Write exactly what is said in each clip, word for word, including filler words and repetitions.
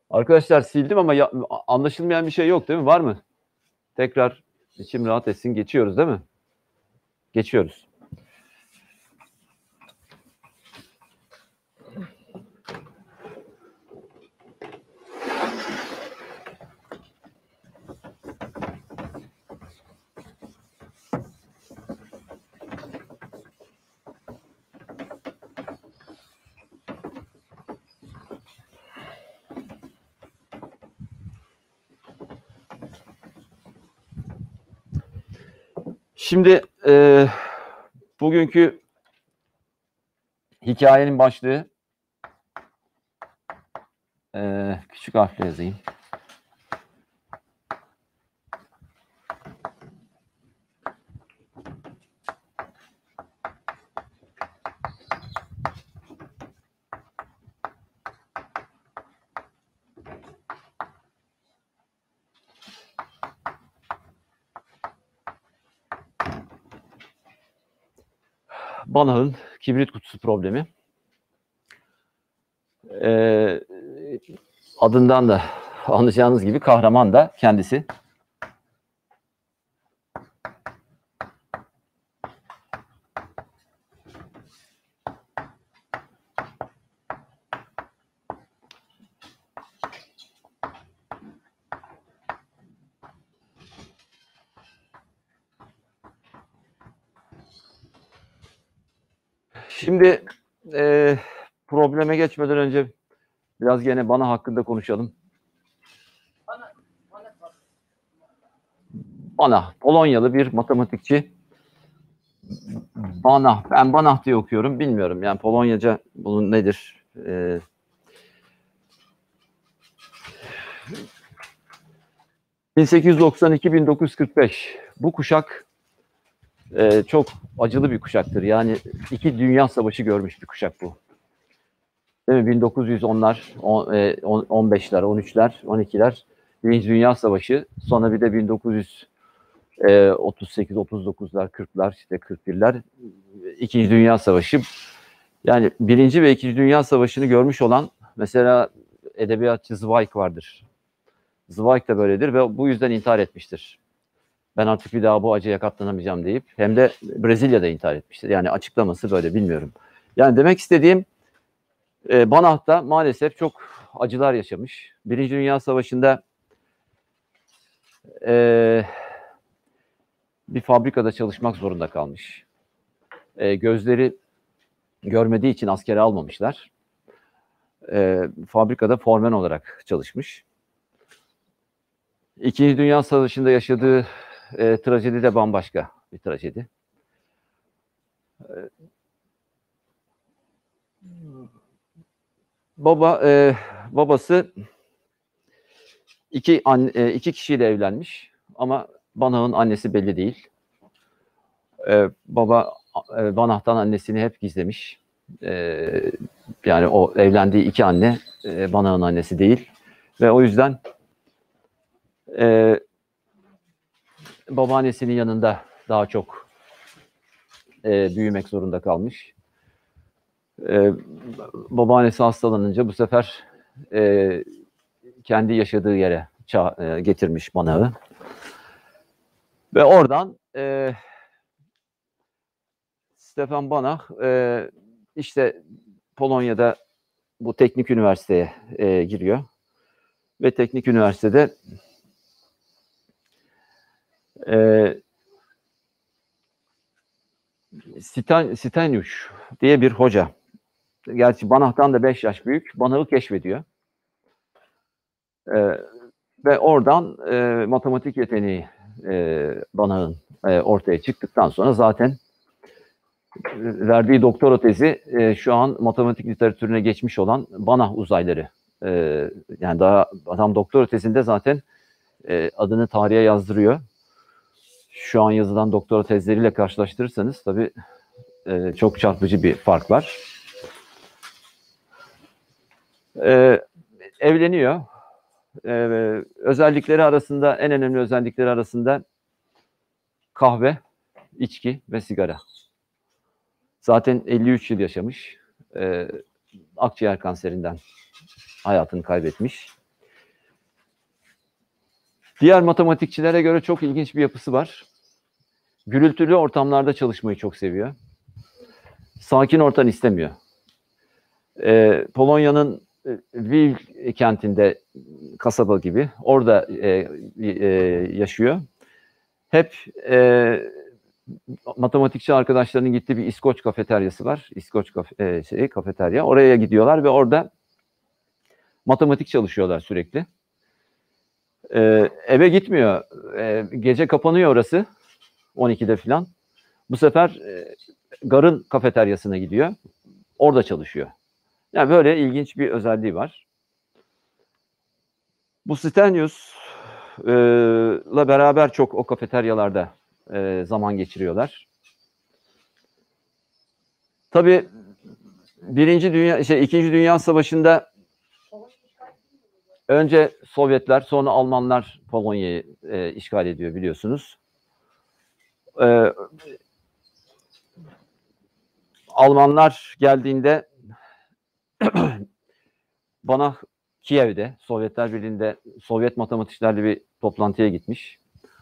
Arkadaşlar sildim ama ya, anlaşılmayan bir şey yok değil mi? Var mı? Tekrar içim rahat etsin. Geçiyoruz değil mi? Geçiyoruz. Şimdi e, bugünkü hikayenin başlığı e, küçük harfle yazayım. Banach'ın kibrit kutusu problemi. Ee, adından da anlayacağınız gibi kahraman da kendisi. Şimdi e, probleme geçmeden önce biraz gene Banach hakkında konuşalım. Banach, Polonyalı bir matematikçi. Banach, ben Banach diye okuyorum, bilmiyorum. Yani Polonyaca bunun nedir? Ee, bin sekiz yüz doksan iki - bin dokuz yüz kırk beş. Bu kuşak e, çok acılı bir kuşaktır. Yani iki dünya savaşı görmüş bir kuşak bu. Değil mi? bin dokuz yüz onlar, on beşler, on üçler, on ikiler. Birinci Dünya Savaşı. Sonra bir de bin dokuz yüz otuz sekiz, otuz dokuzlar, kırklar, işte kırk birler. İkinci Dünya Savaşı. Yani Birinci ve İkinci Dünya Savaşı'nı görmüş olan mesela edebiyatçı Zweig vardır. Zweig de böyledir ve bu yüzden intihar etmiştir. Ben artık bir daha bu acıya katlanamayacağım deyip, hem de Brezilya'da intihar etmiştir. Yani açıklaması böyle, bilmiyorum. Yani demek istediğim, e, Banach da maalesef çok acılar yaşamış. Birinci Dünya Savaşı'nda e, bir fabrikada çalışmak zorunda kalmış. E, gözleri görmediği için askere almamışlar. E, fabrikada formen olarak çalışmış. İkinci Dünya Savaşı'nda yaşadığı e, trajedi de bambaşka bir trajedi. E, baba e, babası iki an, e, iki kişiyle evlenmiş ama Banach'ın annesi belli değil. E, baba e, Banach'tan annesini hep gizlemiş. E, yani o evlendiği iki anne e, Banach'ın annesi değil ve o yüzden e, babaannesinin yanında daha çok e, büyümek zorunda kalmış. E, babaannesi hastalanınca bu sefer e, kendi yaşadığı yere ça- e, getirmiş Banach'ı. Ve oradan e, Stefan Banach e, işte Polonya'da bu teknik üniversiteye e, giriyor. Ve teknik üniversitede e, Stenius diye bir hoca. Gerçi Banach'tan da beş yaş büyük. Banach'ı keşfediyor. E, ve oradan e, matematik yeteneği e, Banach'ın e, ortaya çıktıktan sonra zaten verdiği doktora tezi e, şu an matematik literatürüne geçmiş olan Banach uzayları. E, yani daha adam doktora tezinde zaten e, adını tarihe yazdırıyor. Şu an yazılan doktora tezleriyle karşılaştırırsanız tabii e, çok çarpıcı bir fark var. E, evleniyor. E, özellikleri arasında, en önemli özellikleri arasında kahve, içki ve sigara. Zaten elli üç yıl yaşamış. E, akciğer kanserinden hayatını kaybetmiş. Diğer matematikçilere göre çok ilginç bir yapısı var. Gürültülü ortamlarda çalışmayı çok seviyor. Sakin ortam istemiyor. Ee, Polonya'nın Lviv kentinde, kasaba gibi, orada e, e, yaşıyor. Hep e, matematikçi arkadaşlarının gittiği bir İskoç kafeteryası var. İskoç kafe, e, şey, kafeterya. Oraya gidiyorlar ve orada matematik çalışıyorlar sürekli. E, eve gitmiyor. E, gece kapanıyor orası. on ikide falan. Bu sefer e, garın kafeteryasına gidiyor. Orada çalışıyor. Yani böyle ilginç bir özelliği var. Bu Stenius'la beraber çok o kafeteryalarda e, zaman geçiriyorlar. Tabii Birinci Dünya, şey, İkinci Dünya Savaşı'nda önce Sovyetler, sonra Almanlar Polonya'yı e, işgal ediyor, biliyorsunuz. E, Almanlar geldiğinde bana Kiev'de, Sovyetler Birliği'nde, Sovyet matematikçilerle bir toplantıya gitmiş.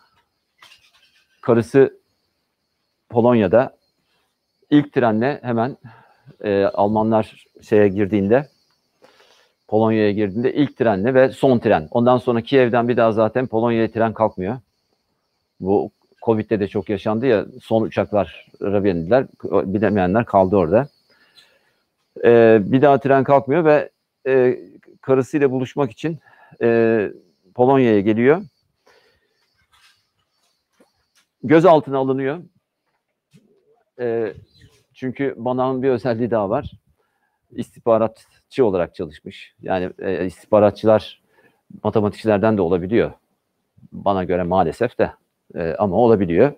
Karısı Polonya'da. İlk trenle hemen e, Almanlar şeye girdiğinde, Polonya'ya girdiğinde ilk trenle ve son tren. Ondan sonra Kiev'den bir daha zaten Polonya'ya tren kalkmıyor. Bu Covid'de de çok yaşandı ya, son uçaklara bindiler. Bilemeyenler kaldı orada. Ee, bir daha tren kalkmıyor ve e, karısıyla buluşmak için e, Polonya'ya geliyor. Gözaltına alınıyor. E, çünkü Banach'ın bir özelliği daha var. İstihbaratçı olarak çalışmış. Yani e, istihbaratçılar matematikçilerden de olabiliyor. Bana göre maalesef de e, ama olabiliyor.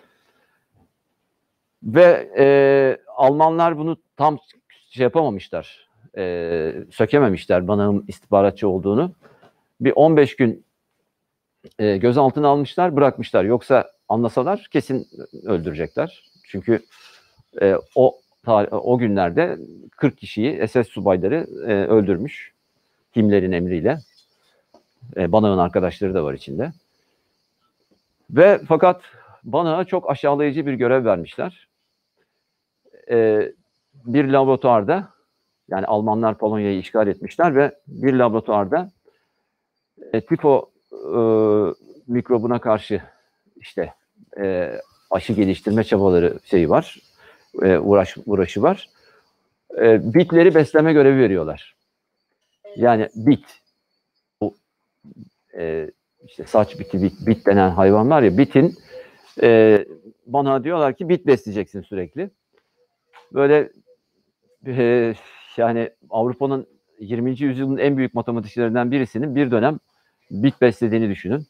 Ve e, Almanlar bunu tam şey yapamamışlar. E, sökememişler Banach'ın istihbaratçı olduğunu. Bir on beş gün e, gözaltına almışlar, bırakmışlar. Yoksa anlasalar kesin öldürecekler. Çünkü e, o o günlerde kırk kişiyi S S subayları e, öldürmüş. Himmler'in emriyle. E, Banach'ın arkadaşları da var içinde. Ve fakat Banach'a çok aşağılayıcı bir görev vermişler. E, bir laboratuvarda, yani Almanlar Polonya'yı işgal etmişler ve bir laboratuvarda e, tifo e, mikrobuna karşı işte e, aşı geliştirme çabaları şeyi var, e, uğraş uğraşı var. E, bitleri besleme görevi veriyorlar. Yani bit, bu e, işte saç biti, bit, bit denen hayvan var ya, bitin e, bana diyorlar ki bit besleyeceksin sürekli. Böyle e, yani Avrupa'nın yirminci yüzyılın en büyük matematikçilerinden birisinin bir dönem bit beslediğini düşünün.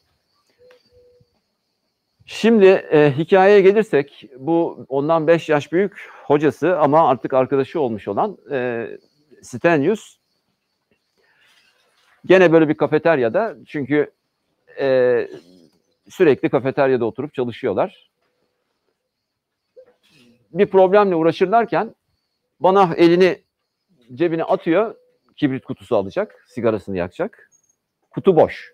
Şimdi e, hikayeye gelirsek, bu ondan beş yaş büyük hocası ama artık arkadaşı olmuş olan e, Stenius gene böyle bir kafeteryada, çünkü e, sürekli kafeteryada oturup çalışıyorlar. Bir problemle uğraşırlarken Banach elini cebine atıyor, kibrit kutusu alacak, sigarasını yakacak. Kutu boş.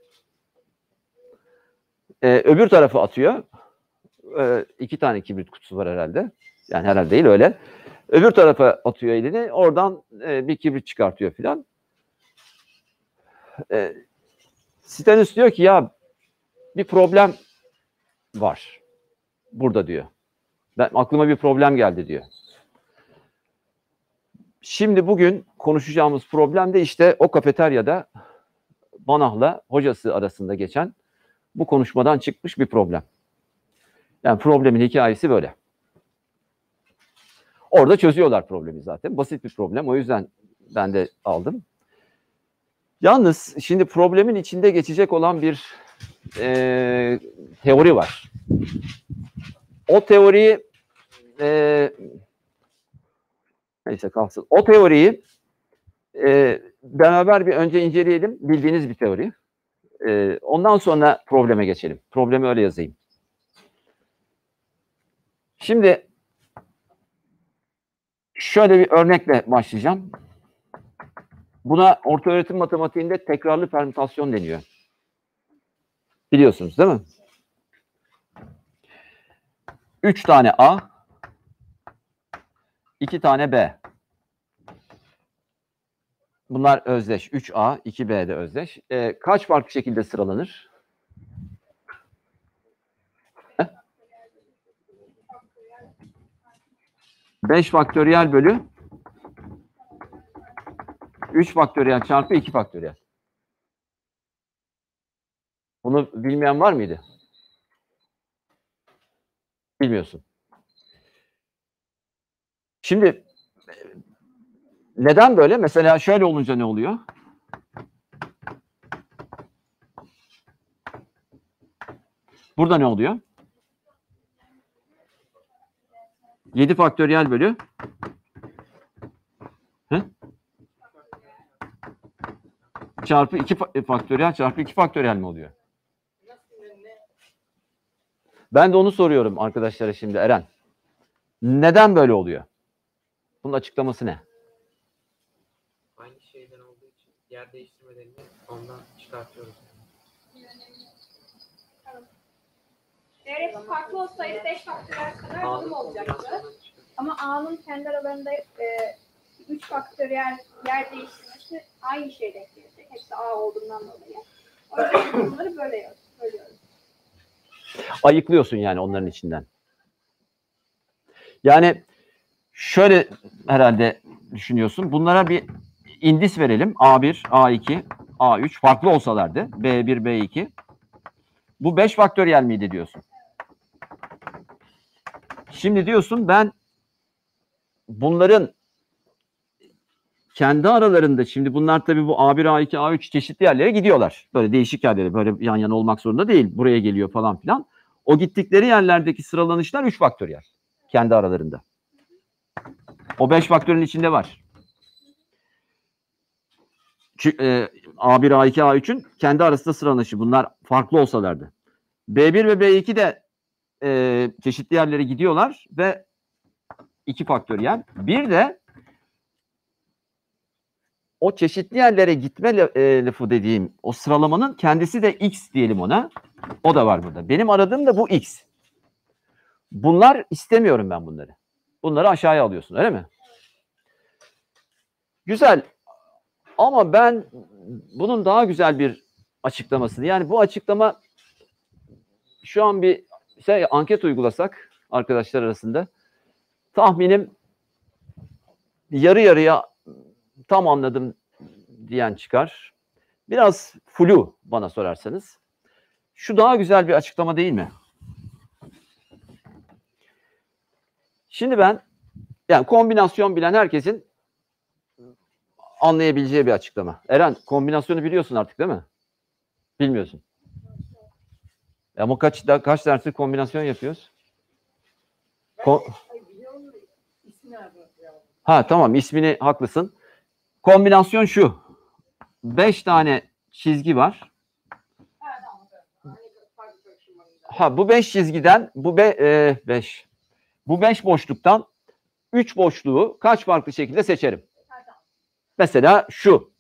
E, öbür tarafı atıyor. E, iki tane kibrit kutusu var herhalde. Yani herhalde değil, öyle. Öbür tarafa atıyor elini, oradan e, bir kibrit çıkartıyor filan. E, Stenius diyor ki ya bir problem var burada diyor. Ben, aklıma bir problem geldi diyor. Şimdi bugün konuşacağımız problem de işte o kafeteryada Banach'la hocası arasında geçen bu konuşmadan çıkmış bir problem. Yani problemin hikayesi böyle. Orada çözüyorlar problemi zaten. Basit bir problem. O yüzden ben de aldım. Yalnız şimdi problemin içinde geçecek olan bir e, teori var. O teoriyi e, neyse kalsın. O teoriyi e, beraber bir önce inceleyelim. Bildiğiniz bir teori. E, ondan sonra probleme geçelim. Problemi öyle yazayım. Şimdi şöyle bir örnekle başlayacağım. Buna ortaöğretim matematiğinde tekrarlı permütasyon deniyor. Biliyorsunuz değil mi? üç tane A, iki tane B. Bunlar özdeş. üç A, iki B de özdeş. E, kaç farklı şekilde sıralanır? beş faktöriyel bölü üç faktöriyel çarpı iki faktöriyel. Bunu bilmeyen var mıydı? Bilmiyorsun. Şimdi neden böyle? Mesela şöyle olunca ne oluyor? Burada ne oluyor? yedi faktöriyel bölü Hı? çarpı iki faktöriyel çarpı iki faktöriyel mi oluyor? Ben de onu soruyorum arkadaşlara şimdi Eren. Neden böyle oluyor? Bunun açıklaması ne? Aynı şeyden olduğu için yer değiştirmelerini ondan çıkartıyoruz. Eğer hepsi farklı olsaydı beş faktöriyel kadar durum olacaktı. Ama A'nın kendi aralarında üç faktöriyel yer değiştirmesi aynı şeye denk gelecek. Hepsi A olduğundan dolayı. O yüzden bunları böyle söylüyoruz. Ayıklıyorsun yani onların içinden. Yani şöyle herhalde düşünüyorsun. Bunlara bir indis verelim. A bir, A iki, A üç farklı olsalardı. B bir, B iki. Bu beş faktöriyel miydi diyorsun? Şimdi diyorsun ben bunların kendi aralarında, şimdi bunlar tabii bu A bir, A iki, A üç çeşitli yerlere gidiyorlar. Böyle değişik yerlere, böyle yan yana olmak zorunda değil. Buraya geliyor falan filan. O gittikleri yerlerdeki sıralanışlar üç faktöriyel. Kendi aralarında. O beş faktörün içinde var. Çünkü, e, A bir, A iki, A üçün kendi arasında sıralanışı. Bunlar farklı olsalardı. B bir ve B iki de e, çeşitli yerlere gidiyorlar ve iki faktöriyel. Bir de o çeşitli yerlere gitme e, lafı dediğim o sıralamanın kendisi de X diyelim ona. O da var burada. Benim aradığım da bu X. Bunlar istemiyorum ben bunları. Bunları aşağıya alıyorsun öyle mi? Güzel. Ama ben bunun daha güzel bir açıklamasını, yani bu açıklama şu an bir şey anket uygulasak arkadaşlar arasında tahminim yarı yarıya tam anladım diyen çıkar. Biraz flu bana sorarsanız. Şu daha güzel bir açıklama değil mi? Şimdi ben, yani kombinasyon bilen herkesin anlayabileceği bir açıklama. Eren, kombinasyonu biliyorsun artık değil mi? Bilmiyorsun. Ama kaç kaç derslik kombinasyon yapıyoruz? Ko ha tamam, ismini haklısın. Kombinasyon şu. Beş tane çizgi var. Ha bu beş çizgiden bu be, e, beş. Bu beş boşluktan üç boşluğu kaç farklı şekilde seçerim? Mesela şu.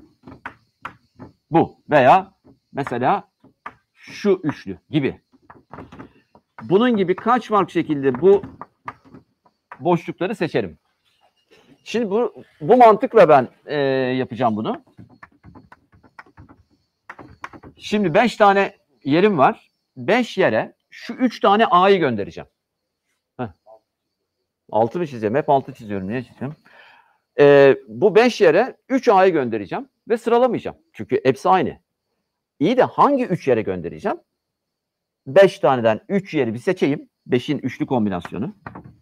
Bu veya mesela şu üçlü gibi. Bunun gibi kaç farklı şekilde bu boşlukları seçerim. Şimdi bu, bu mantıkla ben e, yapacağım bunu. Şimdi beş tane yerim var. beş yere şu üç tane A'yı göndereceğim. Heh. altı mı çizeceğim? Hep altı çiziyorum. Niye çizeceğim? Ee, bu beş yere üç A'yı göndereceğim ve sıralamayacağım. Çünkü hepsi aynı. İyi de hangi üç yere göndereceğim? beş taneden üç yeri bir seçeyim. beşin üçlü kombinasyonu.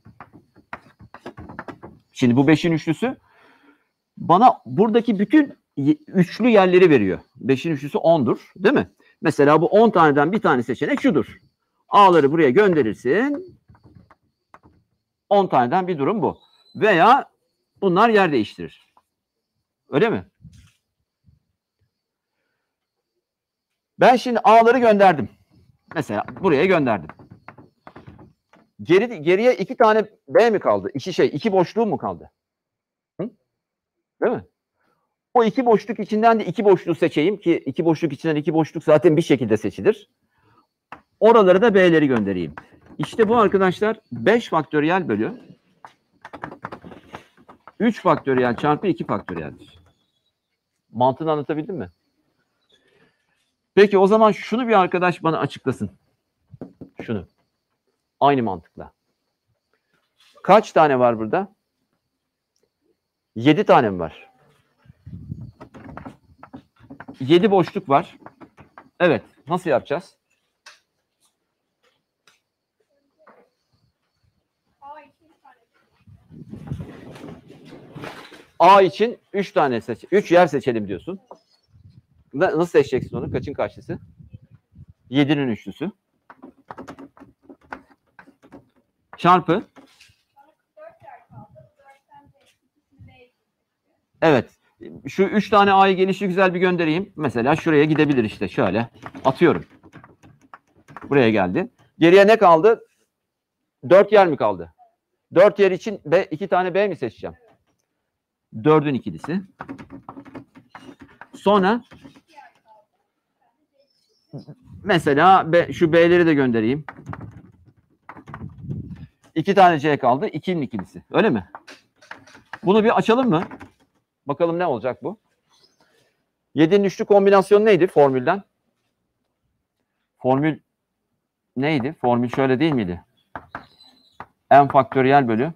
Şimdi bu beşin üçlüsü bana buradaki bütün üçlü yerleri veriyor. beşin üçlüsü ondur, değil mi? Mesela bu on taneden bir tane seçenek şudur. A'ları buraya gönderirsin. on taneden bir durum bu. Veya bunlar yer değiştirir. Öyle mi? Ben şimdi A'ları gönderdim. Mesela buraya gönderdim. Geri, geriye iki tane B mi kaldı? İki şey, iki boşluğum mu kaldı? Hı? Değil mi? O iki boşluk içinden de iki boşluğu seçeyim ki iki boşluk içinden iki boşluk zaten bir şekilde seçilir. Oralara da B'leri göndereyim. İşte bu arkadaşlar beş faktöriyel bölü üç faktöriyel çarpı iki faktöriyeldir. Mantığını anlatabildim mi? Peki o zaman şunu bir arkadaş bana açıklasın. Şunu. Aynı mantıkla. Kaç tane var burada? yedi tane mi var? yedi boşluk var. Evet. Nasıl yapacağız? A için üç tane seç, üç yer seçelim diyorsun. Nasıl seçeceksin onu? Kaçın kaçlısı? yedinin üçlüsü. Çarpı. Evet. Şu üç tane A'yı gelişi güzel bir göndereyim. Mesela şuraya gidebilir işte. Şöyle atıyorum. Buraya geldi. Geriye ne kaldı? dört yer mi kaldı? dört yer için B, iki tane B mi seçeceğim? dördün ikilisi. Sonra mesela B, şu B'leri de göndereyim. iki tane C kaldı. ikinin ikilisi. Öyle mi? Bunu bir açalım mı? Bakalım ne olacak bu? yedinin üçlü kombinasyonu neydi formülden? Formül neydi? Formül şöyle değil miydi? N faktöriyel bölü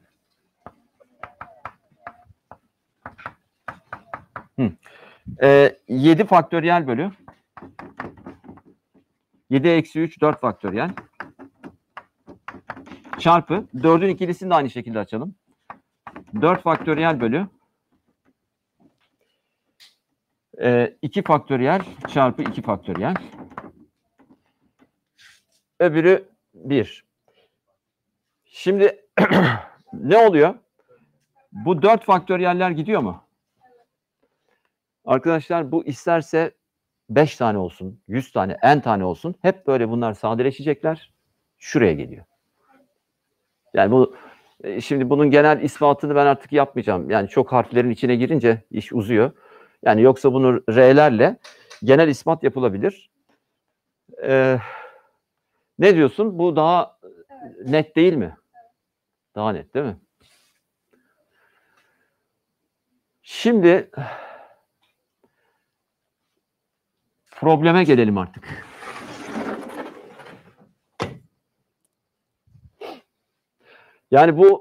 Hı. Ee, yedi faktöriyel bölü yedi eksi üç dört faktöriyel çarpı dördün ikilisini de aynı şekilde açalım. dört faktöriyel bölü e, iki faktöriyel çarpı iki faktöriyel. Öbürü bir. Şimdi ne oluyor? Bu dört faktöriyeller gidiyor mu? Arkadaşlar bu isterse beş tane olsun, yüz tane, n tane olsun. Hep böyle bunlar sadeleşecekler. Şuraya geliyor. Yani bu şimdi bunun genel ispatını ben artık yapmayacağım. Yani çok harflerin içine girince iş uzuyor. Yani yoksa bunu R'lerle genel ispat yapılabilir. Ee, ne diyorsun? Bu daha net değil mi? Daha net değil mi? Şimdi probleme gelelim artık. Yani bu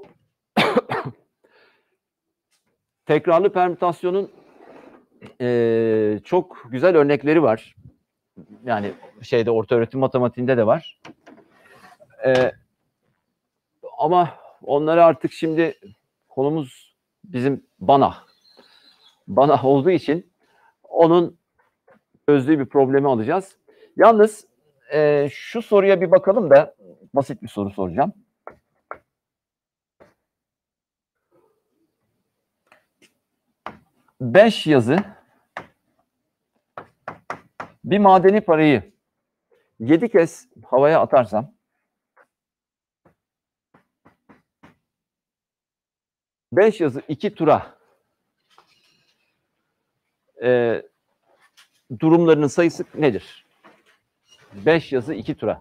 tekrarlı permütasyonun e, çok güzel örnekleri var. Yani şeyde ortaöğretim matematiğinde de var. E, ama onları artık şimdi konumuz bizim Banach. Banach olduğu için onun çözdüğü bir problemi alacağız. Yalnız e, şu soruya bir bakalım da basit bir soru soracağım. Beş yazı bir madeni parayı yedi kez havaya atarsam beş yazı iki tura e, durumlarının sayısı nedir? beş yazı iki tura.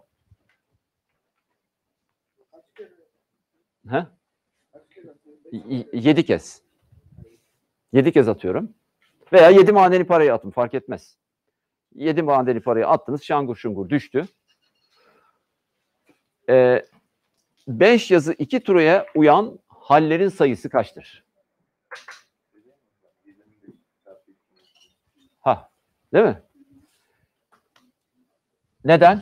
Ha? yedi kez. yedi kez atıyorum. Veya yedi madeni parayı atın fark etmez. yedi madeni parayı attınız şangur şungur düştü. Ee, beş yazı iki turaya uyan hallerin sayısı kaçtır? Ha, değil mi? Neden?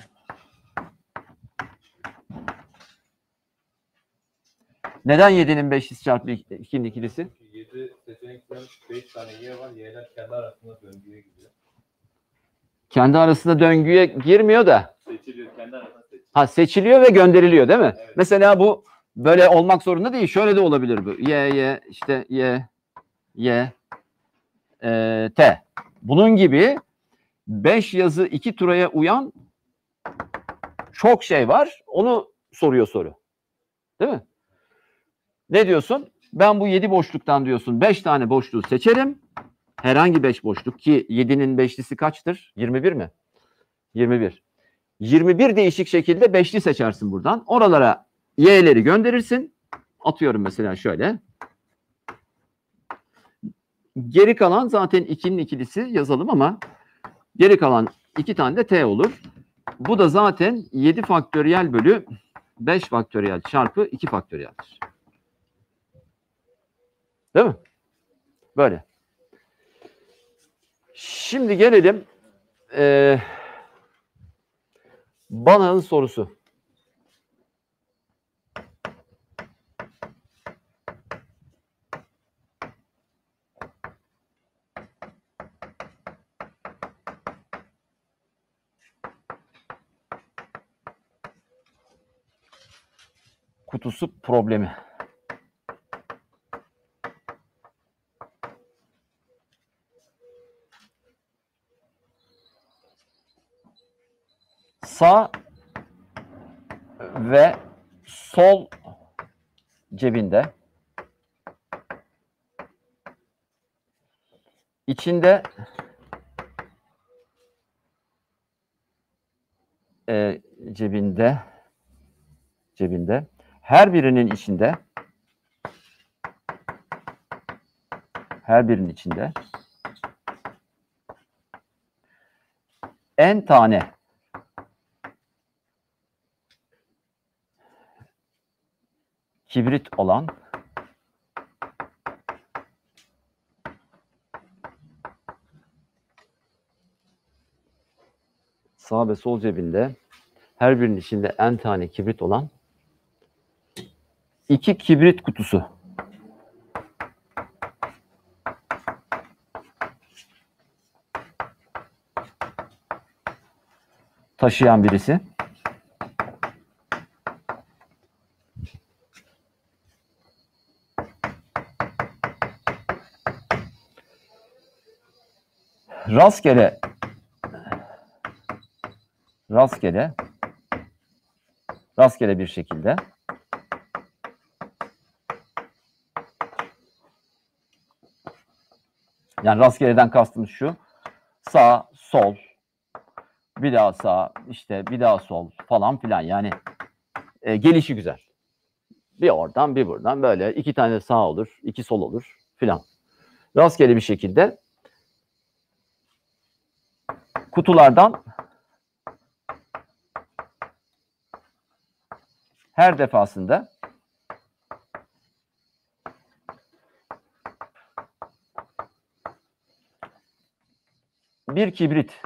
Neden yedinin beş yüz çarpı ikinin ikilisi? yedi seçenekten beş tane y var. Y'ler kendi arasında döngüye gidiyor. Kendi arasında döngüye girmiyor da. Seçiliyor. Kendi arasında seçiliyor. Ha seçiliyor ve gönderiliyor değil mi? Evet. Mesela bu böyle olmak zorunda değil. Şöyle de olabilir bu. Y, Y, işte Y, Y, e, T. Bunun gibi beş yazı iki turaya uyan çok şey var. Onu soruyor soru. Değil mi? Ne diyorsun? Ben bu yedi boşluktan diyorsun beş tane boşluğu seçerim. herhangi beş boşluk ki yedinin beşlisi kaçtır? yirmi bir mi? yirmi bir. yirmi bir değişik şekilde beşli seçersin buradan. Oralara y'leri gönderirsin. Atıyorum mesela şöyle. Geri kalan zaten ikinin ikilisi yazalım ama geri kalan iki tane de t olur. Bu da zaten yedi faktöriyel bölü beş faktöriyel çarpı iki faktöriyeldir. Değil mi? Böyle. Şimdi gelelim e, Banach'ın sorusu. Kutusu problemi. Sağ ve sol cebinde içinde e, cebinde cebinde her birinin içinde her birinin içinde n tane kibrit olan sağ ve sol cebinde her birinin içinde n tane kibrit olan iki kibrit kutusu taşıyan birisi rastgele rastgele rastgele bir şekilde yani rastgeleden kastımız şu: sağ, sol, bir daha sağ, işte bir daha sol falan filan, yani e, gelişi güzel. Bir oradan bir buradan böyle iki tane sağ olur, iki sol olur filan. Rastgele bir şekilde kutulardan her defasında bir kibrit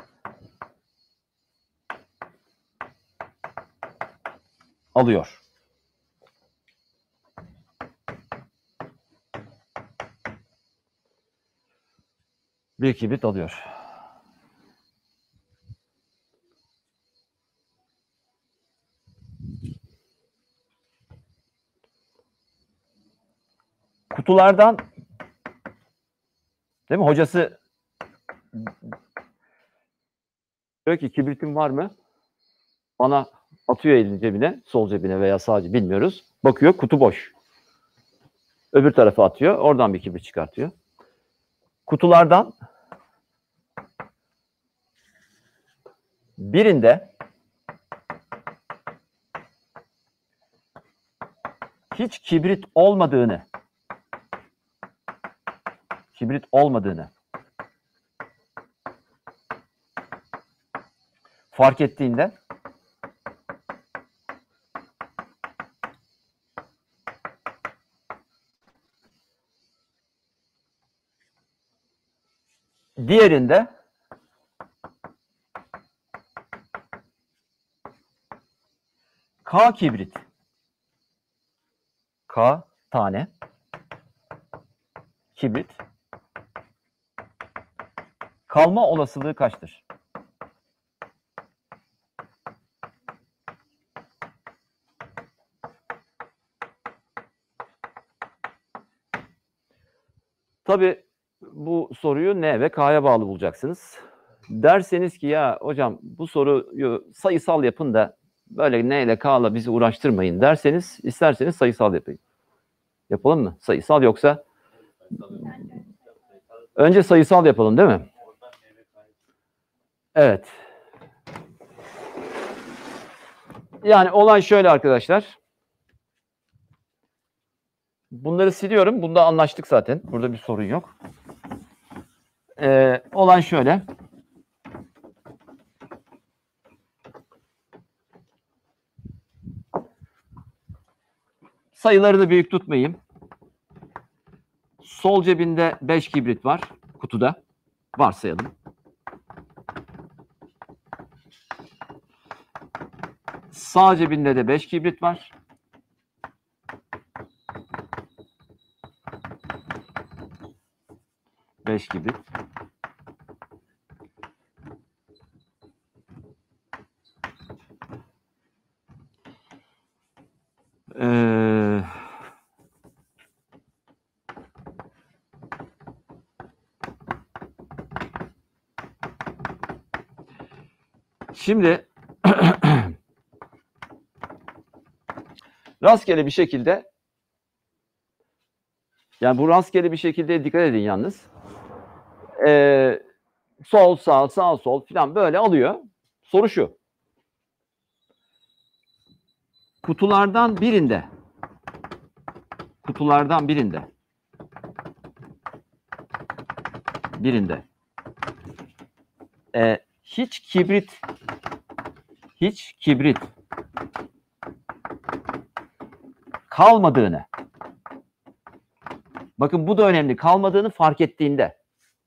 alıyor. Bir kibrit alıyor. Kutulardan, değil mi? Hocası diyor ki kibritin var mı? Bana atıyor elini cebine, sol cebine veya sağ cebine, bilmiyoruz. Bakıyor, kutu boş. Öbür tarafa atıyor, oradan bir kibrit çıkartıyor. Kutulardan birinde hiç kibrit olmadığını kibrit olmadığını fark ettiğinde diğerinde K kibrit, K tane kibrit kalma olasılığı kaçtır? Tabii bu soruyu N ve K'ya bağlı bulacaksınız. Derseniz ki ya hocam bu soruyu sayısal yapın da böyle N ile K'la bizi uğraştırmayın derseniz, isterseniz sayısal yapayım. Yapalım mı? Sayısal, yoksa Önce sayısal yapalım değil mi? Evet. Yani olay şöyle arkadaşlar. Bunları siliyorum. Bunda anlaştık zaten. Burada bir sorun yok. Ee, olay şöyle. Sayıları da büyük tutmayayım. Sol cebinde beş kibrit var kutuda. Varsayalım. Sağ cebinde de beş kibrit var. beş kibrit. Ee, şimdi rastgele bir şekilde, yani bu rastgele bir şekilde dikkat edin yalnız. Ee, sol sağ sağ sol falan böyle alıyor. Soru şu. Kutulardan birinde kutulardan birinde birinde e, hiç kibrit hiç kibrit kalmadığını, bakın bu da önemli, kalmadığını fark ettiğinde,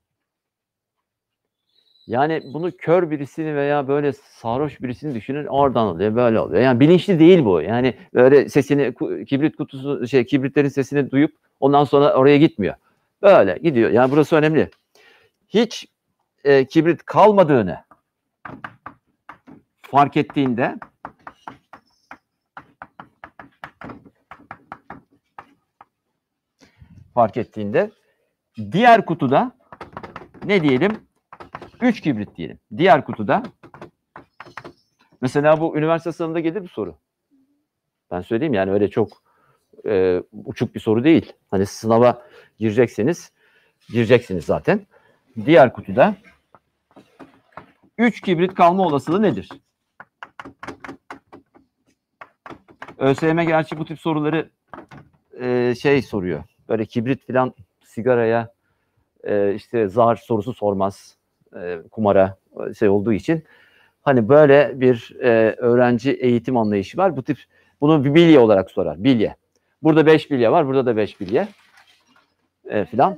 yani bunu kör birisini veya böyle sarhoş birisini düşünün, oradan oluyor, böyle oluyor. Yani bilinçli değil bu. Yani böyle sesini, kibrit kutusu, şey kibritlerin sesini duyup ondan sonra oraya gitmiyor. Böyle gidiyor. Yani burası önemli. Hiç e, kibrit kalmadığını fark ettiğinde fark ettiğinde diğer kutuda ne diyelim? üç kibrit diyelim. Diğer kutuda, mesela bu üniversite sınavında gelir bir soru. Ben söyleyeyim, yani öyle çok e, uçuk bir soru değil. Hani sınava girecekseniz, gireceksiniz zaten. Diğer kutuda üç kibrit kalma olasılığı nedir? ÖSYM gerçi bu tip soruları e, şey soruyor. Böyle kibrit falan sigaraya e, işte zar sorusu sormaz. E, kumara şey olduğu için. Hani böyle bir e, öğrenci eğitim anlayışı var. Bu tip, bunu bir bilye olarak sorar. Bilye. Burada beş bilye var. Burada da beş bilye. E, filan.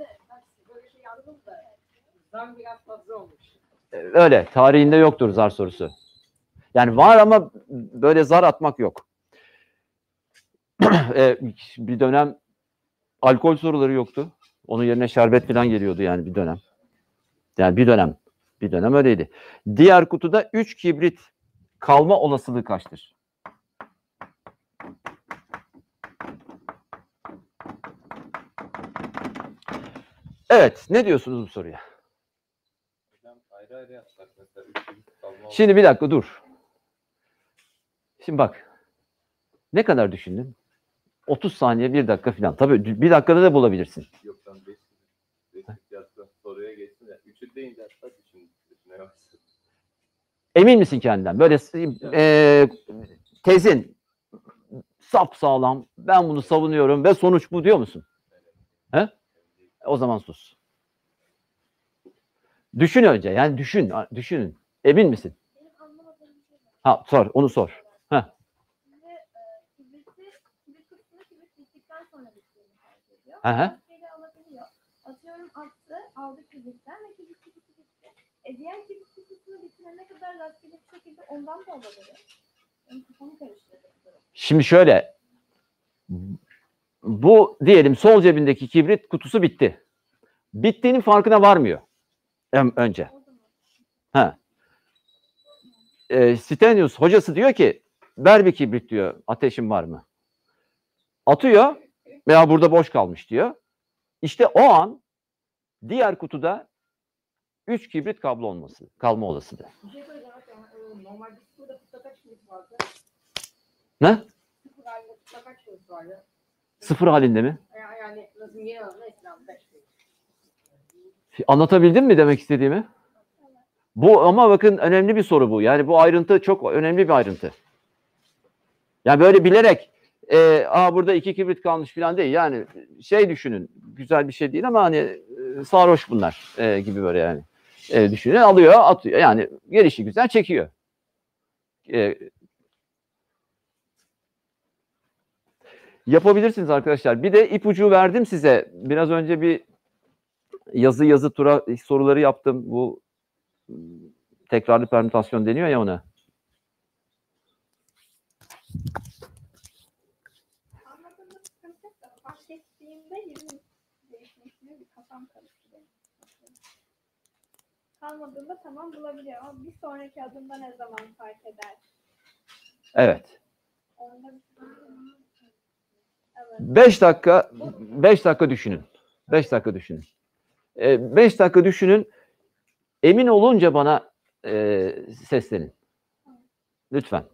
E, öyle. Tarihinde yoktur zar sorusu. Yani var ama böyle zar atmak yok. e, bir dönem alkol soruları yoktu. Onun yerine şerbet falan geliyordu yani bir dönem. Yani bir dönem. Bir dönem öyleydi. Diğer kutuda üç kibrit kalma olasılığı kaçtır? Evet. Ne diyorsunuz bu soruya? Ayrı ayrı yapsak mesela üç kibrit kalma. Şimdi bir dakika dur. Şimdi bak. Ne kadar düşündün? otuz saniye, bir dakika falan. Tabii bir dakikada da bulabilirsin. Yok ben beş kibrit yazdım. Soruya geçtim ya. üçü deyince hatta düşün, düşünemezsin. Emin misin kendinden? Böyle e, tezin sapsağlam, ben bunu savunuyorum ve sonuç bu diyor musun? He? O zaman sus. Düşün önce. Yani düşün. Düşünün. Emin misin? Ha, sor. Onu sor. Ha. Hı hı. Atıyorum attı, aldı kibritten ve kibrit kutusu bitti. E diğer kibrit kutusunu bitirene kadar rastgele bir şekilde ondan da alabilir. Benim kafamı karıştırdı. Şimdi şöyle. Bu diyelim sol cebindeki kibrit kutusu bitti. Bittiğinin farkına varmıyor. Önce. Ha. E, Stenius hocası diyor ki ver bir kibrit diyor. Ateşin var mı? Atıyor veya burada boş kalmış diyor. İşte o an diğer kutuda üç kibrit kablo olması, kalma olasılığı. Bir şey söyleyeceğim. Normalde sıfırda kutuda kaç kibrit vardı? Ne? Sıfır halinde kutuda kaç kibrit vardı? Sıfır halinde mi? Yani, yani nasıl yeni alın? Neyse beş kibrit. Anlatabildim mi demek istediğimi? Bu ama bakın önemli bir soru bu. Yani bu ayrıntı çok önemli bir ayrıntı. Yani böyle bilerek e, Aa, burada iki kibrit kalmış falan değil. Yani şey düşünün. Güzel bir şey değil ama hani e, sarhoş bunlar e, gibi böyle yani. E, düşünün alıyor atıyor. Yani gelişi güzel çekiyor. E, yapabilirsiniz arkadaşlar. Bir de ipucu verdim size. Biraz önce bir yazı yazı tura soruları yaptım. Bu tekrarlı permütasyon deniyor ya ona. Anladığımda sıkıntı yok da fark ettiğimde yerin değişmesine bir kafam karıştı benim. Kalmadığında tamam bulabiliyor ama bir sonraki adımda ne zaman fark eder? Evet. Onda bir evet. beş dakika beş dakika düşünün. beş dakika düşünün. beş dakika düşünün. Emin olunca bana e, seslenin. Lütfen.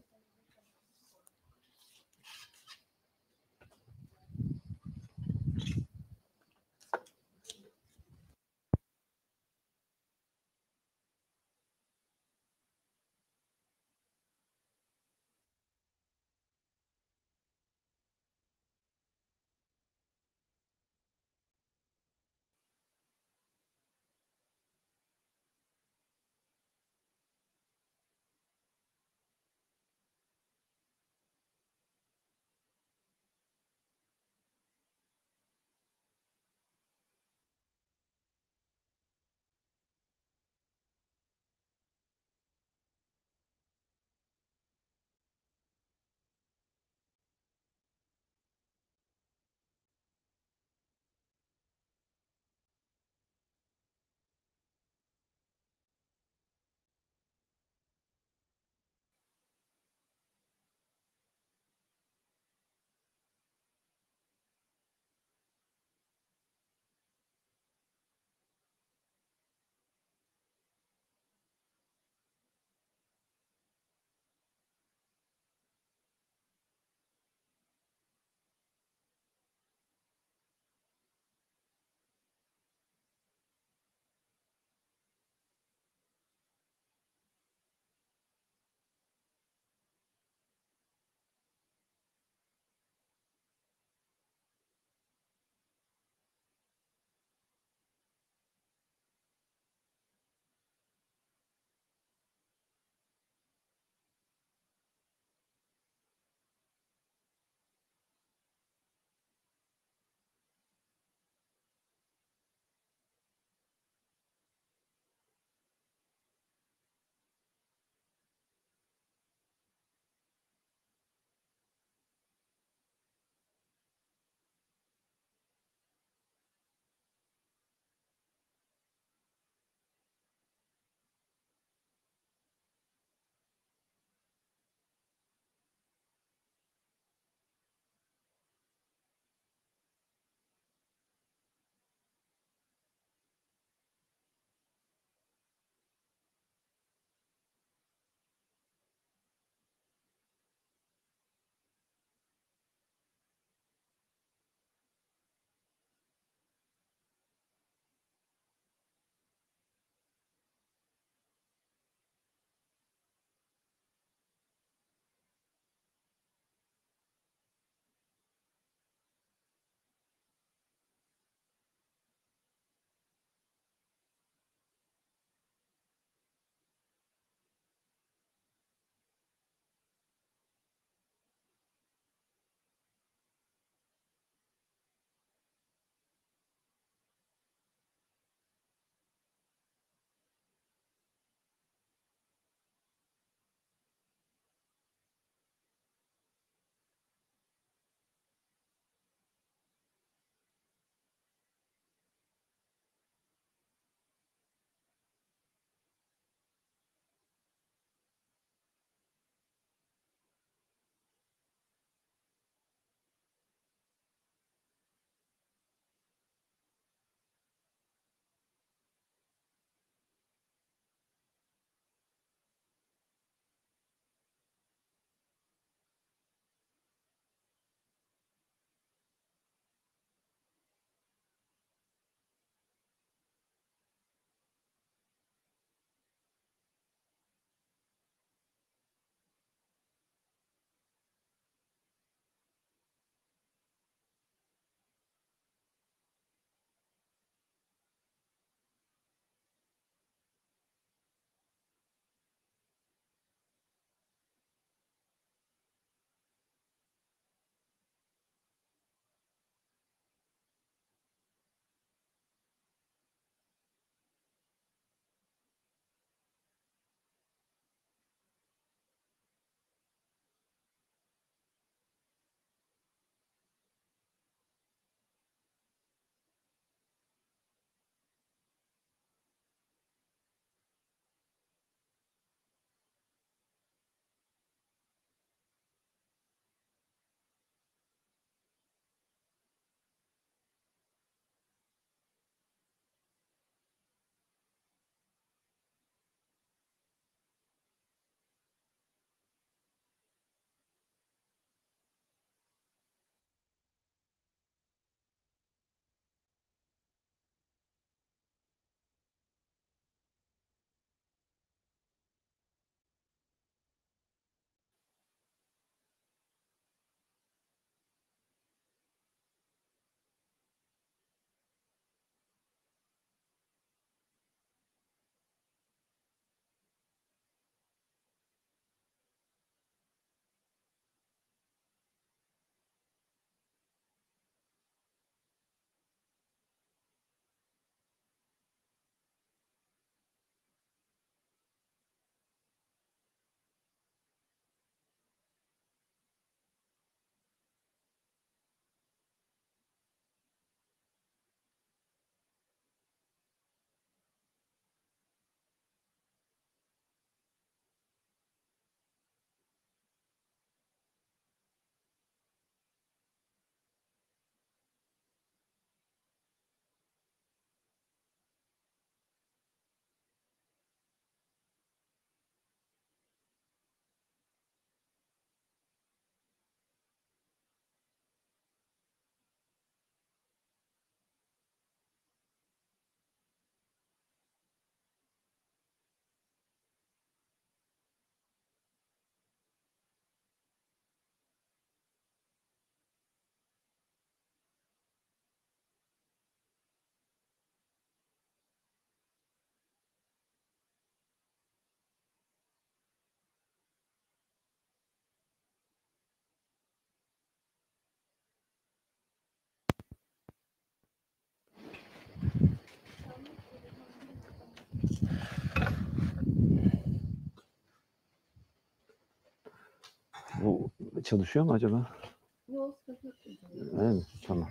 Bu çalışıyor mu acaba? Yok, sıkıntı yok. Öyle mi? Tamam.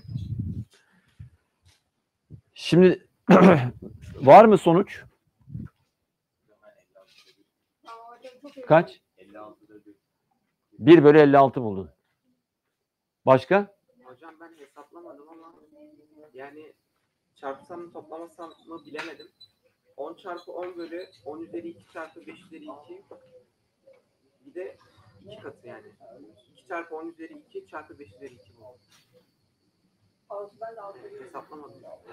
Şimdi var mı sonuç? Aa, orada çok iyi. Kaç? elli altıda bir. bir bölü elli altı buldun. Başka? Hocam ben hesaplamadım ama yani çarpsam mı toplamasam mı bilemedim. on çarpı on bölü on üzeri iki çarpı beş üzeri iki. Bir de iki katı yani. iki çarpı on üzeri iki çarpı beş üzeri iki bu. Altıdan da altıda bir. Hesaplamadım.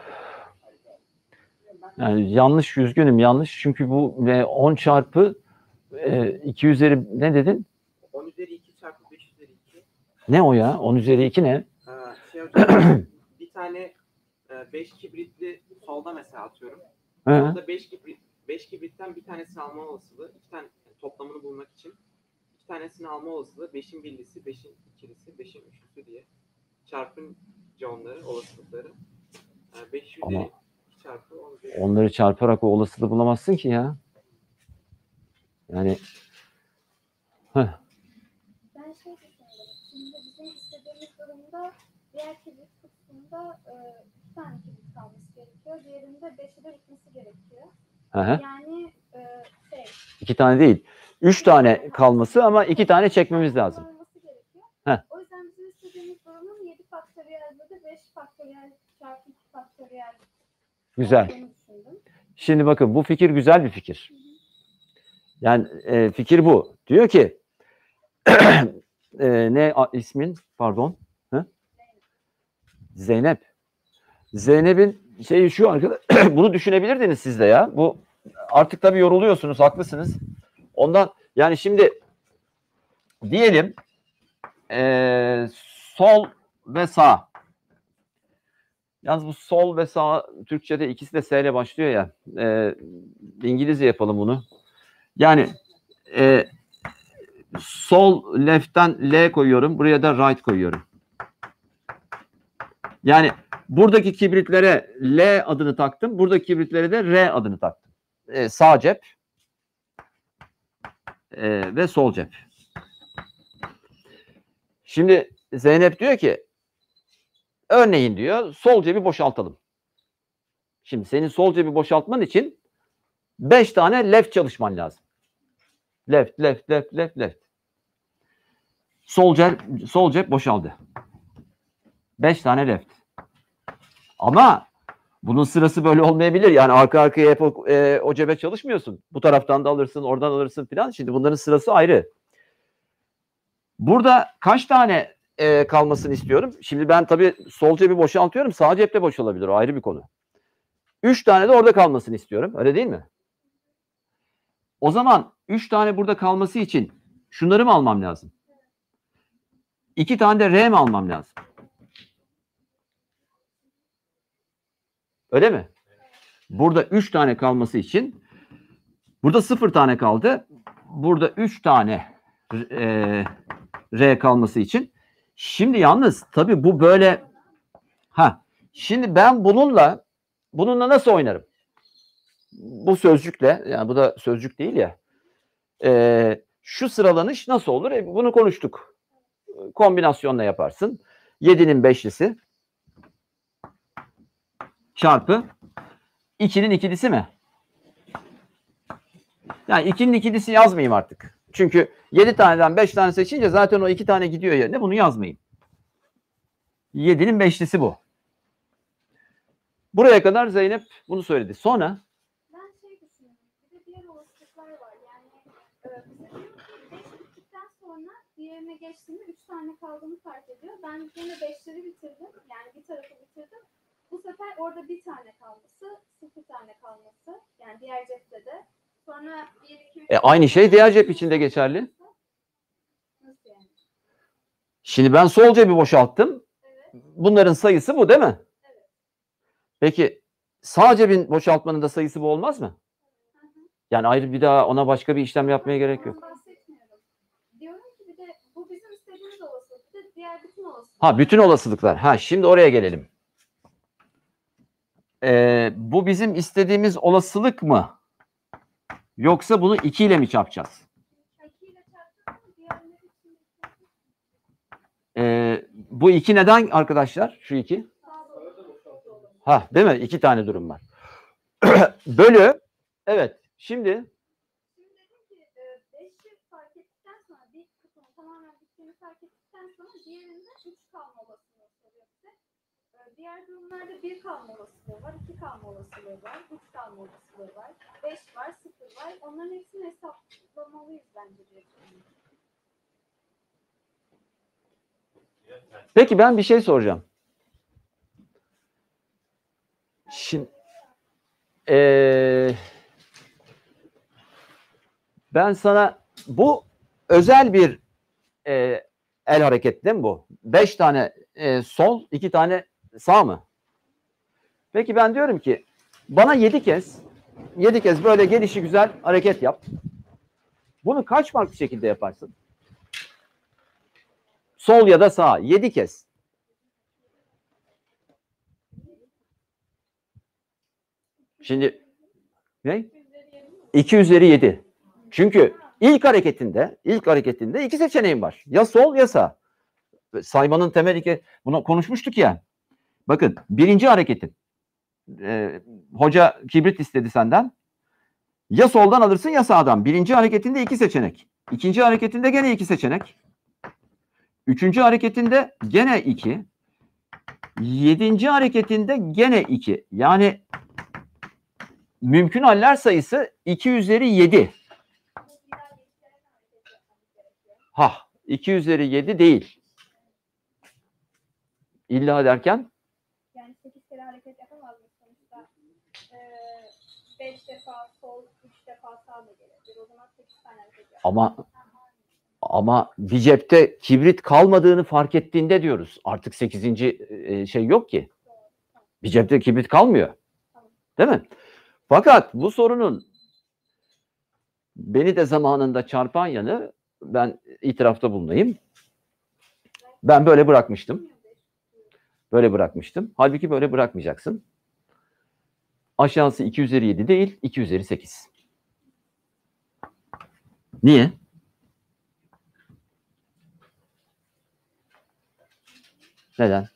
Yani yanlış, üzgünüm yanlış. Çünkü bu e, on çarpı e, iki üzeri ne dedin? on üzeri iki çarpı beş üzeri iki. Ne o ya? on üzeri iki ne? Ee, şey hocam bir tane beş kibritli solda mesela atıyorum. He. Solda beş kibrit beş kibritten bir tanesini alma olasılığı, iki tane toplamını bulmak için iki tanesini alma olasılığı beşin birlisi, beşin ikilisi, beşin üçlüsü diye çarpınca onları olasılıkları ee, beş Ama- üzeri iki çarpı on üzeri. Onları çarparak o olasılığı bulamazsın ki ya. Yani heh, Ben şey düşünüyorum. Şimdi bizim istediğimiz durumda diğer kibrit kutusunda e, iki tane kibrit kalması gerekiyor. Diğerinde beşi de bitmesi gerekiyor. hı hı. Yani e, şey. iki tane değil. Üç tane kalması ama iki tane çekmemiz lazım. Olması gerekiyor. Heh. O yüzden bizim istediğimiz durumun yedi faktöriyelde de beş faktöriyel çarpı iki faktöriyel Güzel. olduğunu düşündüm. Şimdi bakın bu fikir güzel bir fikir. Yani e, fikir bu. Diyor ki e, ne a- ismin? Pardon. Hı? Zeynep. Zeynep'in şeyi şu arkadaş. Bunu düşünebilirdiniz siz de ya. Bu artık tabii yoruluyorsunuz, haklısınız. Ondan yani şimdi diyelim e, sol ve sağ. Yalnız bu sol ve sağ Türkçe'de ikisi de S ile başlıyor ya. E, İngilizce yapalım bunu. Yani e, sol left'ten L koyuyorum. Buraya da right koyuyorum. Yani buradaki kibritlere L adını taktım. Buradaki kibritlere de R adını taktım. E, sağ cep e, ve sol cep. Şimdi Zeynep diyor ki örneğin diyor sol cebi boşaltalım. Şimdi senin sol cebi boşaltman için beş tane left çalışman lazım. Left, left, left, left, left. Sol cep, sol cep boşaldı. beş tane left. Ama bunun sırası böyle olmayabilir. Yani arka arkaya hep o, e, o cebe çalışmıyorsun. Bu taraftan da alırsın, oradan alırsın filan. Şimdi bunların sırası ayrı. Burada kaç tane e, kalmasını istiyorum? Şimdi ben tabii sol cebi boşaltıyorum. Sağ cep de boşalabilir. O ayrı bir konu. Üç tane de orada kalmasını istiyorum. Öyle değil mi? O zaman üç tane burada kalması için şunları mı almam lazım? İki tane de R mi almam lazım? Öyle mi? Burada üç tane kalması için burada sıfır tane kaldı. Burada üç tane e, R kalması için. Şimdi yalnız tabii bu böyle ha şimdi ben bununla bununla nasıl oynarım? Bu sözcükle yani bu da sözcük değil ya. E, şu sıralanış nasıl olur? E, bunu konuştuk. Kombinasyonla yaparsın. yedinin beşlisi çarpı ikinin ikilisi mi? Yani ikinin ikilisi yazmayayım artık. Çünkü yedi taneden beş tane seçince zaten o iki tane gidiyor yerine. Bunu yazmayayım. yedinin beşlisi bu. Buraya kadar Zeynep bunu söyledi. Sonra Ben şey düşünüyorum. Bir de diğer olasılıklar var. Yani e, bize diyor ki beş bittikten sonra diğerine geçtiğinde üç tane kaldığını fark ediyor. Ben yine beşleri bitirdim. Yani bir tarafı bitirdim. Bu sefer orada bir tane kalması, sıfır tane kalması. Yani diğer cepte de. Sonra bir, iki, üç... e, aynı şey diğer cep için de geçerli. Nasıl yani? Şimdi ben sol cebi boşalttım. Evet. Bunların sayısı bu değil mi? Evet. Peki sağ cebin boşaltmanın da sayısı bu olmaz mı? Hı hı. Yani ayrı bir daha ona başka bir işlem yapmaya gerek yok. Ondan bahsetmiyorum. Diyorum ki bir de bu bizim istediğimiz olasılık. Bir de diğer bütün olasılıklar. Ha bütün olasılıklar. Ha şimdi oraya gelelim. Ee, bu bizim istediğimiz olasılık mı? Yoksa bunu iki ile mi çarpacağız? İki ile çarptık ama diğerleri için Bu iki neden arkadaşlar? Şu iki. Ha, değil mi? İki tane durum var. Bölü. Evet. Şimdi Şimdi dedim ki e, beşi fark ettikten sonra bir kısmını tamamen bittiğini fark ettikten sonra diğerinde üç kalma olasılığı soruyor bize. E, diğer durumlarda bir kalma olasılığı var, iki kalma olasılığı var, üç kalma olasılığı var, beş var, sıfır var. Onların hepsini hesaplamalıyız bence diye düşünüyorum. peki ben bir şey soracağım. Şimdi eee, ben sana bu özel bir eee, el hareketi değil mi bu? Beş tane eee, sol, iki tane sağ mı? Peki ben diyorum ki bana yedi kez yedi kez böyle gelişi güzel hareket yap. Bunu kaç farklı şekilde yaparsın? Sol ya da sağ. Yedi kez. Şimdi ne? iki üzeri yedi. Çünkü ilk hareketinde ilk hareketinde iki seçeneğim var. Ya sol ya sağ. Saymanın temel iki. Bunu konuşmuştuk ya. Bakın birinci hareketin. E, hoca kibrit istedi senden. Ya soldan alırsın ya sağdan. Birinci hareketinde iki seçenek. İkinci hareketinde gene iki seçenek. Üçüncü hareketinde gene iki. Yedinci hareketinde gene iki. Yani mümkün haller sayısı iki üzeri yedi. Ha, iki üzeri yedi değil. İlla derken? Yani sekiz kere hareket yapamaz mıyız sonuçta? Ee, beş defa sol, üç defa sağ da gelebilir. O zaman sekiz tane hareket yapar. Ama ama bir cepte kibrit kalmadığını fark ettiğinde diyoruz. Artık sekizinci e, şey yok ki. Bir cepte kibrit kalmıyor. Değil mi? Fakat bu sorunun beni de zamanında çarpan yanı, ben itirafta bulunayım. Ben böyle bırakmıştım. Böyle bırakmıştım. Halbuki böyle bırakmayacaksın. Aşağısı iki üzeri yedi değil, iki üzeri sekiz. Niye? Neden?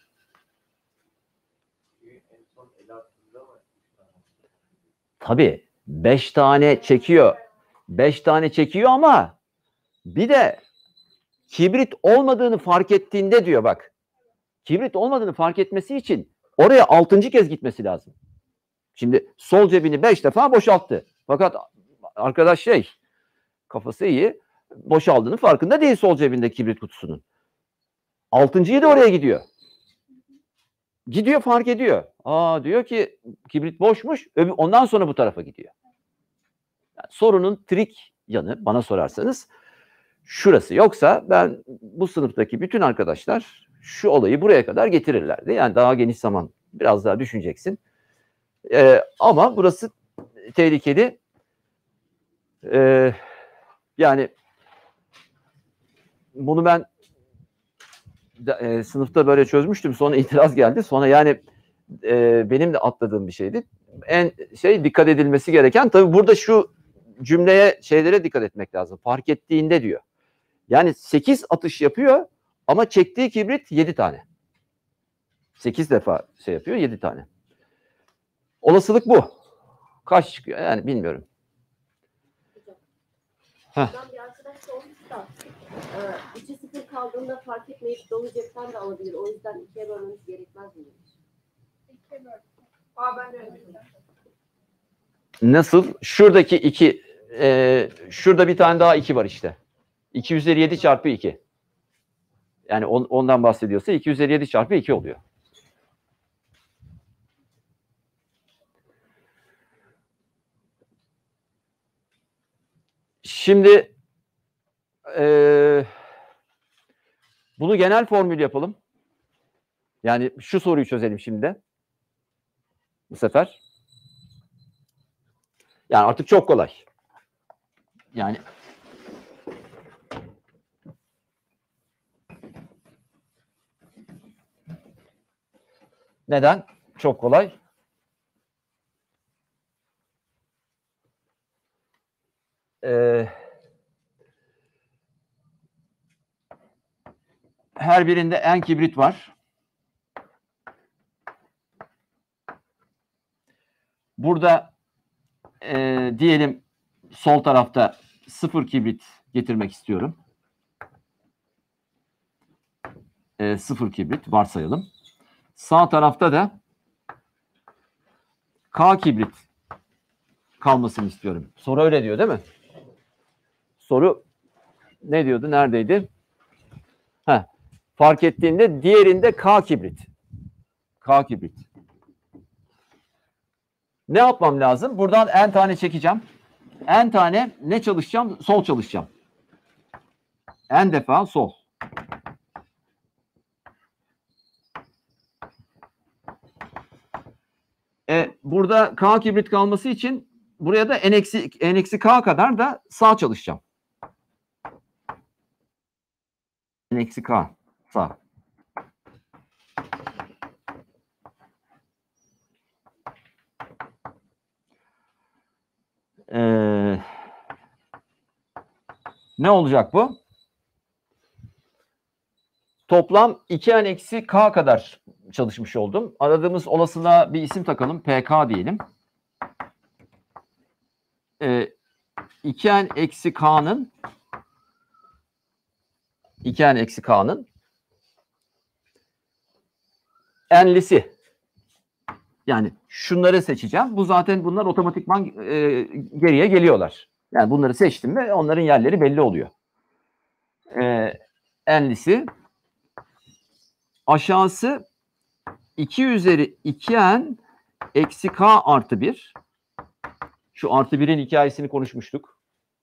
Tabii beş tane çekiyor. Beş tane çekiyor ama bir de kibrit olmadığını fark ettiğinde diyor bak. Kibrit olmadığını fark etmesi için oraya altıncı kez gitmesi lazım. Şimdi sol cebini beş defa boşalttı. Fakat arkadaş şey, kafası iyi, boşaldığının farkında değil sol cebinde kibrit kutusunun. Altıncıyı da oraya gidiyor. Gidiyor, fark ediyor. Aa, diyor ki kibrit boşmuş. Ondan sonra bu tarafa gidiyor. Yani sorunun trik yanı bana sorarsanız şurası. Yoksa ben bu sınıftaki bütün arkadaşlar şu olayı buraya kadar getirirlerdi. Yani daha geniş zaman biraz daha düşüneceksin. Ee, ama burası tehlikeli. Ee, yani bunu ben de, e, sınıfta böyle çözmüştüm. Sonra itiraz geldi. Sonra yani e, benim de atladığım bir şeydi. En şey dikkat edilmesi gereken tabii burada şu cümleye, şeylere dikkat etmek lazım. Fark ettiğinde diyor. Yani sekiz atış yapıyor ama çektiği kibrit yedi tane. sekiz defa şey yapıyor, yedi tane. Olasılık bu. Kaç çıkıyor yani bilmiyorum. Hocam bir arkadaş sormuş da üçe sıfır kaldığında fark etmeyip dolu cepten de alabilir. O yüzden ikiye bölmemiz gerekmez mi demiş. İkiye böl. Aa ben de öyle düşünüyorum. Nasıl? Şuradaki iki, e, şurada bir tane daha iki var işte. iki üzeri yedi çarpı iki. Yani on, ondan bahsediyorsa iki üzeri yedi çarpı iki oluyor. Şimdi e, bunu genel formül yapalım. Yani şu soruyu çözelim şimdi. Bu sefer. Yani artık çok kolay. Yani neden? Çok kolay. Ee, her birinde n kibrit var. Burada e, diyelim sol tarafta sıfır kibrit getirmek istiyorum. E, sıfır kibrit varsayalım. Sağ tarafta da K kibrit kalmasını istiyorum. Soru öyle diyor değil mi? Soru ne diyordu? Neredeydi? Heh, fark ettiğinde diğerinde K kibrit. K kibrit. Ne yapmam lazım? Buradan n tane çekeceğim. N tane ne çalışacağım? Sol çalışacağım. N defa sol. E, burada K kibrit kalması için buraya da n eksi, n eksi K kadar da sağ çalışacağım. N eksi K sağ. Ee, ne olacak bu? Toplam iki n eksi K kadar çalışmış oldum. Aradığımız olasılığa bir isim takalım. P K diyelim. Ee, iki n eksi K'nın iki n eksi K'nın n'lisi. Yani şunları seçeceğim. Bu zaten bunlar otomatikman e, geriye geliyorlar. Yani bunları seçtim ve onların yerleri belli oluyor. E, n'lisi aşağısı iki üzeri iki n eksi K artı bir. Şu artı birin hikayesini konuşmuştuk.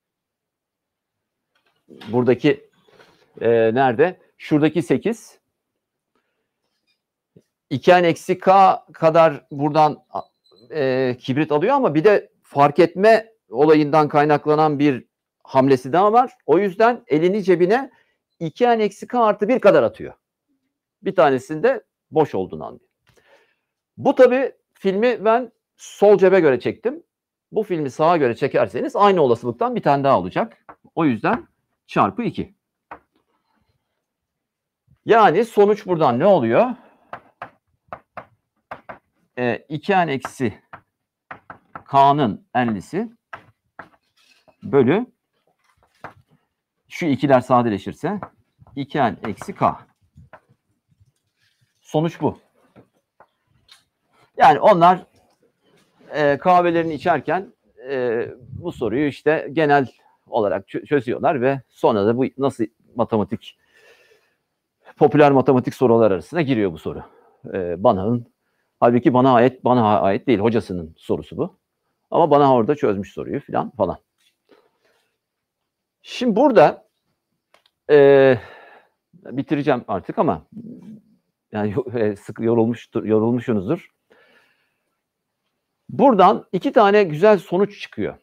Buradaki e, nerede? Şuradaki sekiz. iki n eksi K kadar buradan e, kibrit alıyor ama bir de fark etme olayından kaynaklanan bir hamlesi daha var. O yüzden elini cebine iki n eksi K artı bir kadar atıyor. Bir tanesinde boş olduğunu anlıyor. Bu tabii filmi ben sol cebe göre çektim. Bu filmi sağa göre çekerseniz aynı olasılıktan bir tane daha olacak. O yüzden çarpı iki. Yani sonuç buradan ne oluyor? E, iki n eksi K'nın n'lisi bölü şu ikiler sadeleşirse iki n eksi K. Sonuç bu. Yani onlar e, kahvelerini içerken e, bu soruyu işte genel olarak çözüyorlar ve sonra da bu nasıl matematik, popüler matematik sorular arasına giriyor bu soru. E, Banach'ın, halbuki bana ait, bana ait değil, hocasının sorusu bu. Ama bana orada çözmüş soruyu falan falan. Şimdi burada e, bitireceğim artık ama yani e, sık yorulmuştur, yorulmuşsunuzdur. Buradan iki tane güzel sonuç çıkıyor.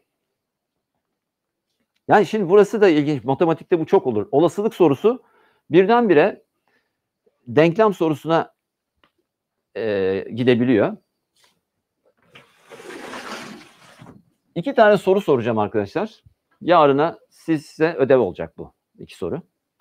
Yani şimdi burası da ilginç. Matematikte bu çok olur. Olasılık sorusu birdenbire denklem sorusuna e, gidebiliyor. İki tane soru soracağım arkadaşlar. Yarına size ödev olacak bu iki soru.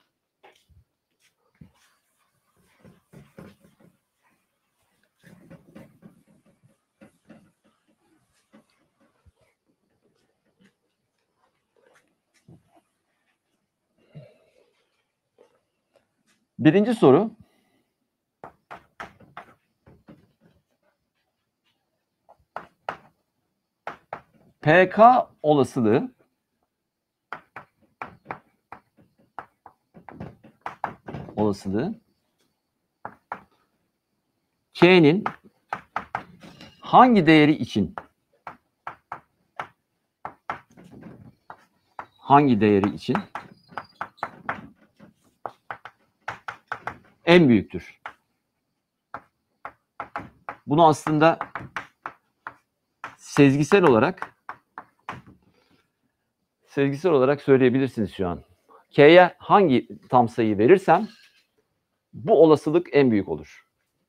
Birinci soru. P K olasılığı olasılığı K'nin hangi değeri için hangi değeri için en büyüktür? Bunu aslında sezgisel olarak sezgisel olarak söyleyebilirsiniz şu an. K'ye hangi tam sayı verirsem bu olasılık en büyük olur.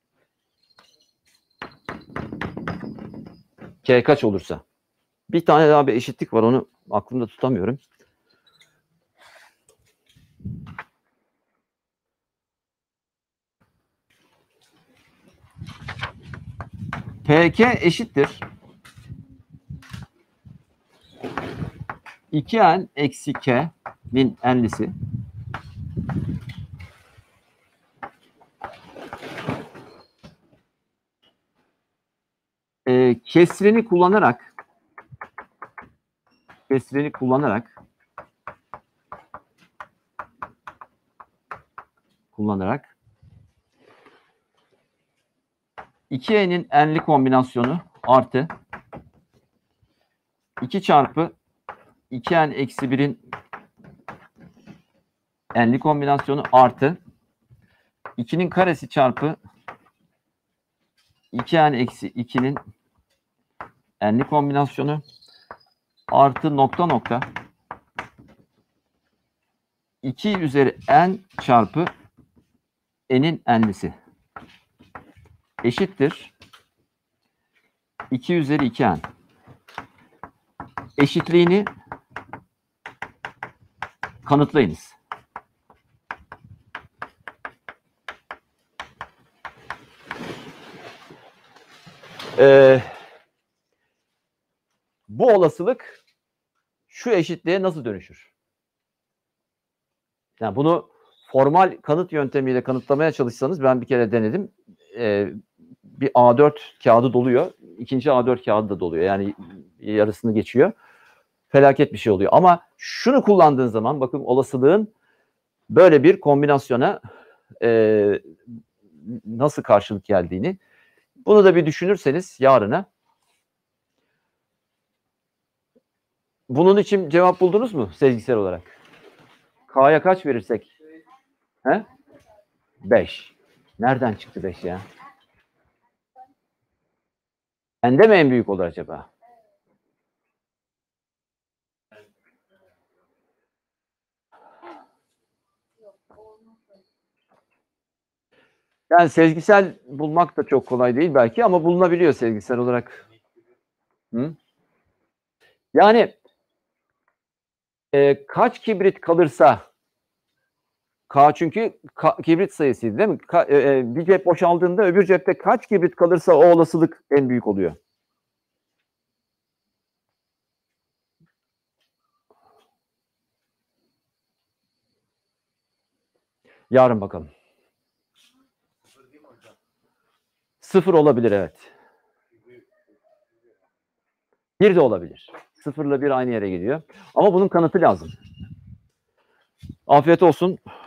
K kaç olursa. Bir tane daha bir eşitlik var, onu aklımda tutamıyorum. P K eşittir iki n eksi k'nin n'lisi e, kesrini kullanarak kesrini kullanarak kullanarak iki n'in n'li kombinasyonu artı iki çarpı iki n eksi birin n'li kombinasyonu artı ikinin karesi çarpı iki n eksi ikinin n'li kombinasyonu artı nokta nokta iki üzeri n çarpı n'in n'lisi eşittir iki üzeri iki n. Eşitliğini kanıtlayınız. Ee, bu olasılık şu eşitliğe nasıl dönüşür? Yani bunu formal kanıt yöntemiyle kanıtlamaya çalışsanız, ben bir kere denedim. Ee, bir A dört kağıdı doluyor. İkinci A dört kağıdı da doluyor. Yani yarısını geçiyor. Felaket bir şey oluyor. Ama şunu kullandığın zaman bakın olasılığın böyle bir kombinasyona e, nasıl karşılık geldiğini, bunu da bir düşünürseniz yarına. Bunun için cevap buldunuz mu sezgisel olarak? K'ya kaç verirsek? He? beş. Nereden çıktı beş ya? N'de mi en büyük olur acaba? Yani sezgisel bulmak da çok kolay değil belki, ama bulunabiliyor sezgisel olarak. Hı? Yani e, kaç kibrit kalırsa, K çünkü K, kibrit sayısıydı değil mi? K, e, bir cep boşaldığında öbür cepte kaç kibrit kalırsa o olasılık en büyük oluyor. Yarın bakalım. Sıfır olabilir, evet. Bir de olabilir. Sıfırla bir aynı yere geliyor. Ama bunun kanıtı lazım. Afiyet olsun.